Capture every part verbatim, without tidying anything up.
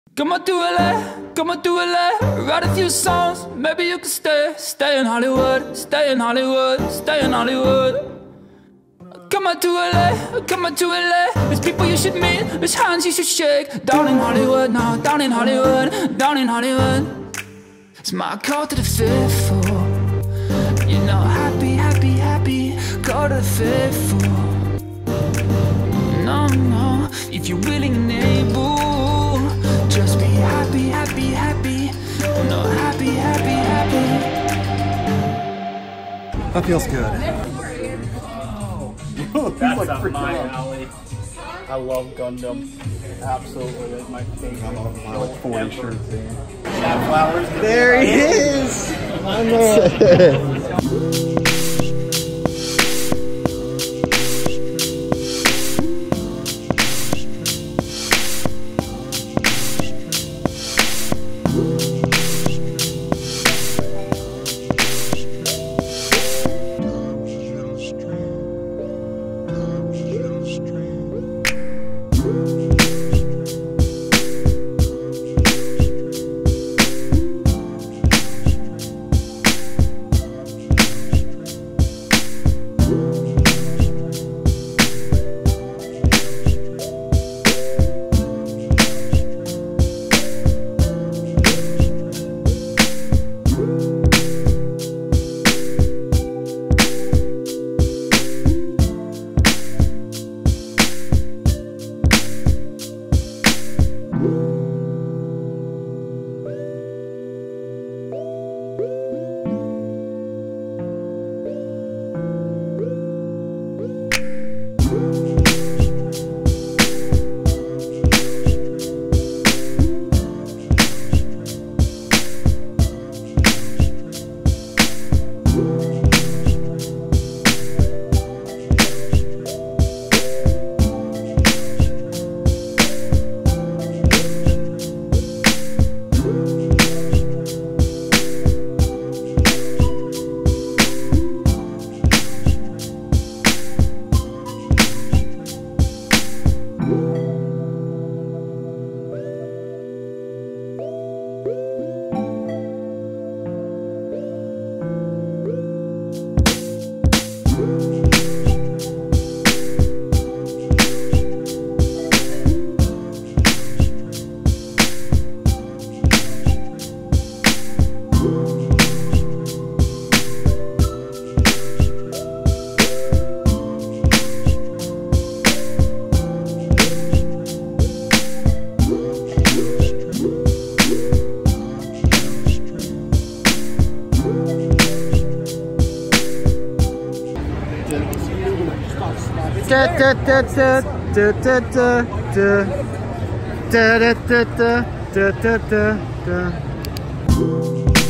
Come on to L A, come on to L A, write a few songs, maybe you can stay, stay in Hollywood, stay in Hollywood, stay in Hollywood. Come on to L A, come on to L A, there's people you should meet, there's hands you should shake, down in Hollywood, now down in Hollywood, down in Hollywood. It's my call to the fifth floor, you know, happy, happy, happy, call to the fifth floor. No, no, if you're willing and able, just be happy, happy, happy. No, happy, happy, happy. That feels good. That's like up my up. alley. I love Gundam. Absolutely, that's my favorite. I'm on my like forty shirts there. Chad Flowers. There he is! I'm there. Da da da da da da da da da da da da da da.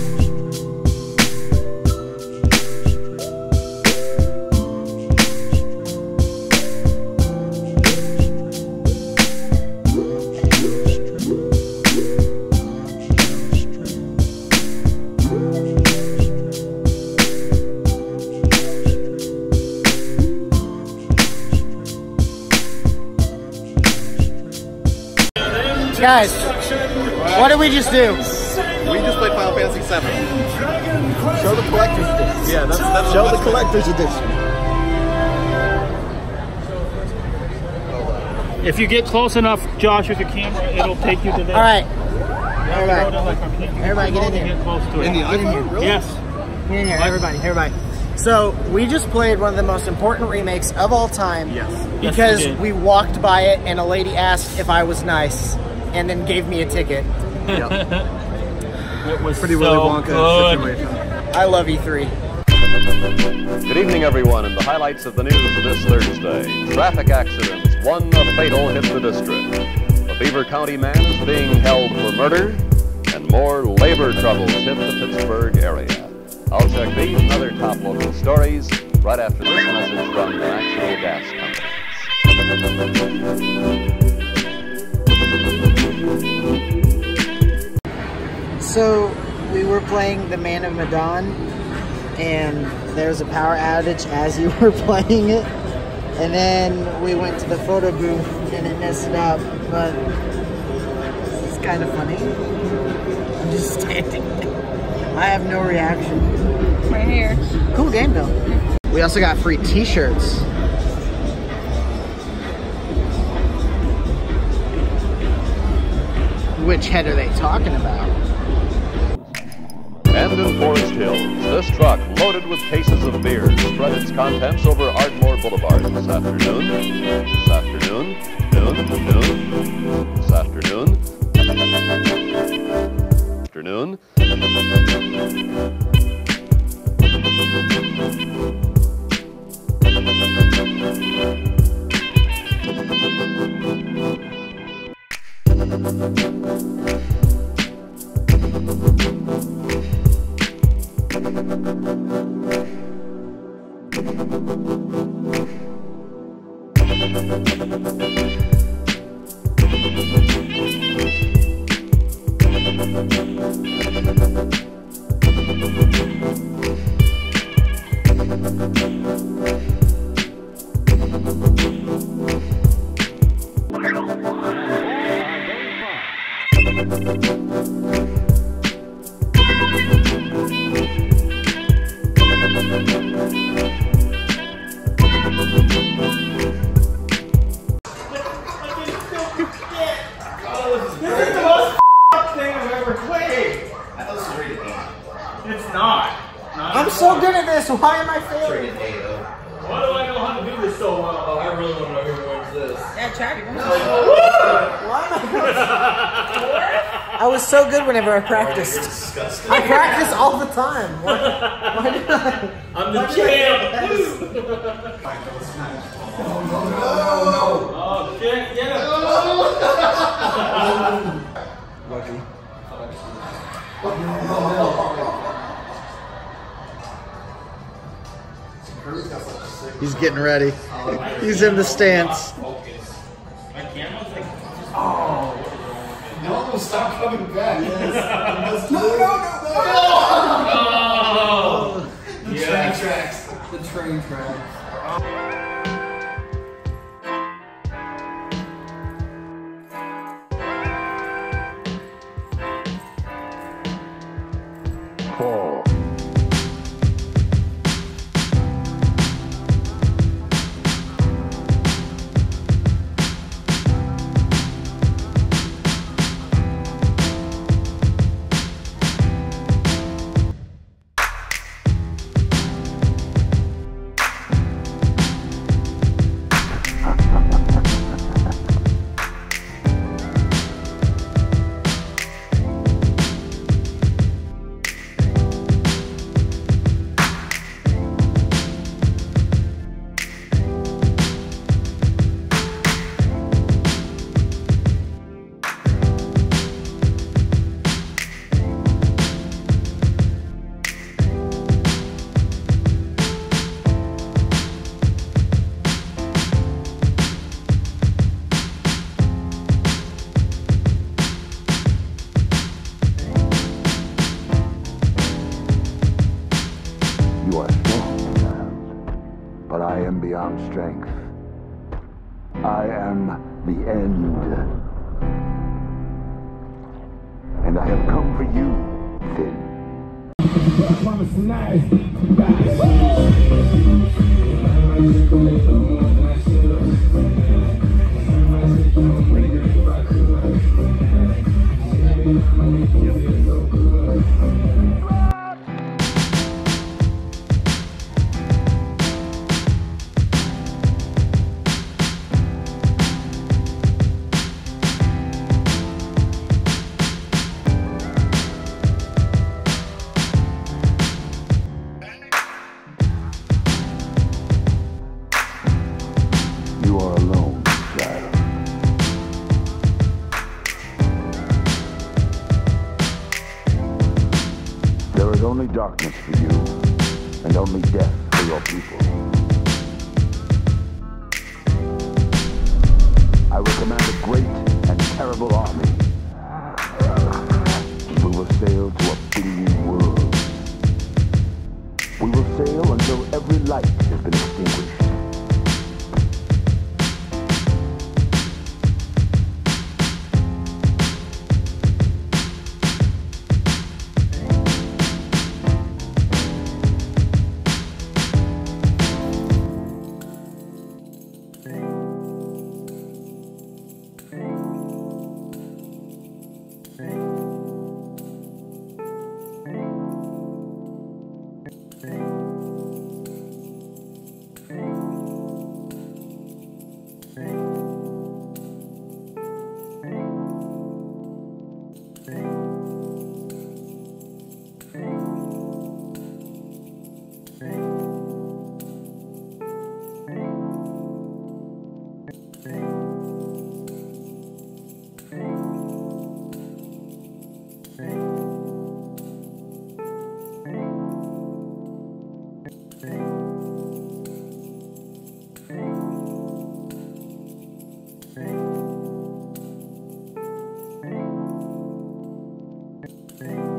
Guys, what did we just do? We just played Final Fantasy seven. Show the collector's edition. Yeah, that's, that's Show the collector's edition. If you get close enough, Josh, with your camera, it'll take you to there. All right. Everybody, Everybody, everybody get in there. Get close to it. In the Get in here. Really? Yes. Get in here, everybody, everybody. So, we just played one of the most important remakes of all time. Yes. Because Yes, we we walked by it and a lady asked if I was nice and then gave me a ticket. Yep. It was Pretty so Willy Wonka good. situation. I love E three. Good evening, everyone, and the highlights of the news this Thursday. Traffic accidents. One fatal hit the district. A Beaver County man is being held for murder, and more labor troubles hit the Pittsburgh area. I'll check these and other top local stories right after this message from the National Gas Company. So we were playing the Man of Medan, and there was a power outage as you were playing it, and then we went to the photo booth and it messed it up, but kind of funny. I'm just standing there. I have no reaction. Right here. Cool game though. We also got free t-shirts. Which head are they talking about? And in Forest Hills, this truck, loaded with cases of beer, spread its contents over Ardmore Boulevard this afternoon. This afternoon. Noon. Noon. This afternoon. Afternoon. I'm so good at this. Why am I failing? Why do I know how to do this so well? Oh, I really want to know who wins this. Yeah, Chad, you Why am I I was so good whenever I practiced. I practice all the time. Why, why did I? I'm the champ. Oh, shit, get him. Lucky. He's getting ready. He's in the stance. Oh. No, stop coming back. Yes. No, no, no, Oh. The Yeah. train tracks. The train tracks. Four. You are strong, child, but I am beyond strength. I am the end. And I have come for you, Finn. I promise tonight. You are alone, child. There is only darkness for you, and only death for your people. I will command a great and terrible army. We will sail to a billion worlds. We will sail until every light has been extinguished. you.